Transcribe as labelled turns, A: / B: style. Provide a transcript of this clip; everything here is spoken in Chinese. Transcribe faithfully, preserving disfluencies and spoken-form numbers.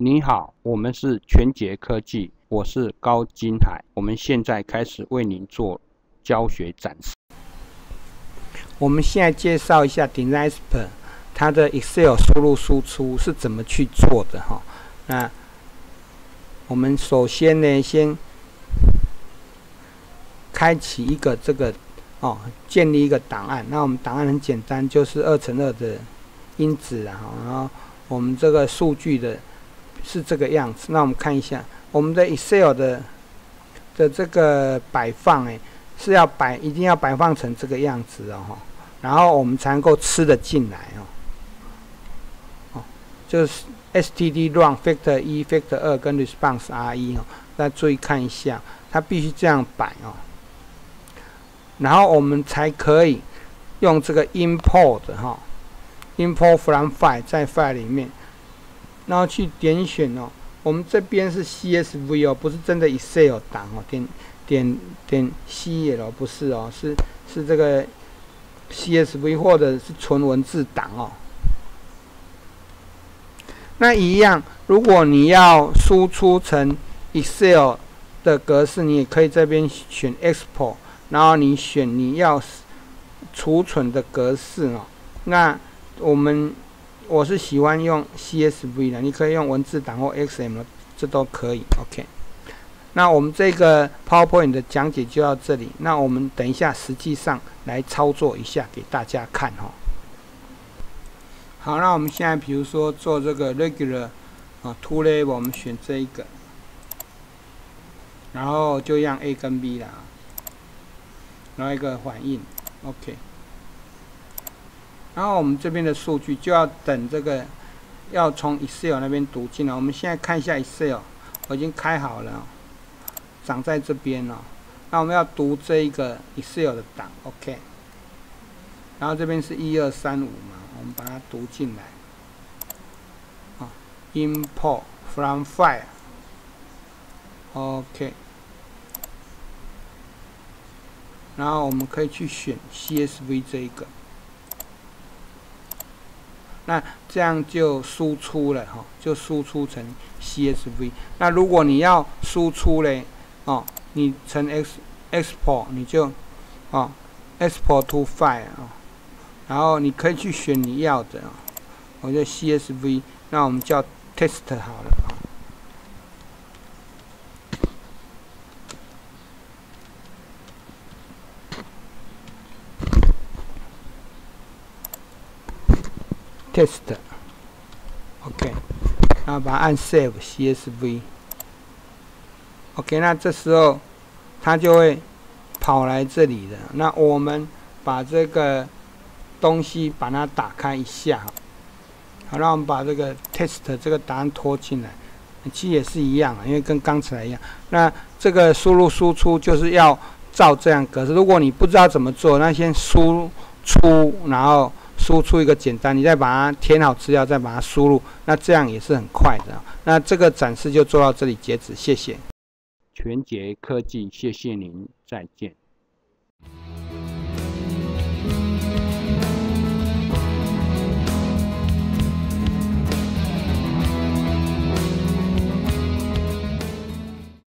A: 你好，我们是全杰科技，我是高金海，我们现在开始为您做教学展示。
B: 我们现在介绍一下 Dynasper 它的 Excel 输入输出是怎么去做的哈。那我们首先呢，先开启一个这个哦，建立一个档案。那我们档案很简单，就是二乘二的因子啊，然后我们这个数据的是这个样子。那我们看一下我们的 Excel 的的这个摆放，哎，是要摆一定要摆放成这个样子哦，然后我们才能够吃得进来哦。哦，就是 std run factor 一 factor 二跟 response r 一哦，大家注意看一下，它必须这样摆哦，然后我们才可以用这个 import 哈、哦、，import from file 在 file 里面，然后去点选哦，我们这边是 C S V 哦，不是真的 Excel 档哦，点点点 C L 不是哦，是是这个 C S V 或者是纯文字档哦。那一样，如果你要输出成 Excel 的格式，你也可以这边选 Export， 然后你选你要储存的格式哦。那我们我是喜欢用 C S V 的，你可以用文字档或 X M， 这都可以。OK。那我们这个 PowerPoint 的讲解就到这里。那我们等一下实际上来操作一下给大家看哈。好，那我们现在比如说做这个 regular 啊 two level， 我们选这一个，然后就让 A 跟 B 啦，然后一个反应 ，OK。然后我们这边的数据就要等这个要从 Excel 那边读进来。我们现在看一下 Excel， 我已经开好了，长在这边了。那我们要读这一个 Excel 的档 ，OK。然后这边是一二三五嘛，我们把它读进来。啊 ，Import from file，OK。然后我们可以去选 C S V 这一个。那这样就输出了哈，就输出成 C S V。那如果你要输出嘞，哦，你成 X export， 你就哦 export to file 哦，然后你可以去选你要的，我就 C S V， 那我们叫 test 好了。test， OK， 然后把它按 Save C S V，OK， 那这时候它就会跑来这里的。那我们把这个东西把它打开一下，好，让我们把这个 test 这个答案拖进来，其实也是一样，因为跟刚才一样。那这个输入输出就是要照这样格式。如果你不知道怎么做，那先输出，然后输出一个简单，你再把它填好资料，再把它输入，那这样也是很快的。那这个展示就做到这里截止，谢谢。
A: 全杰科技，谢谢您，再见。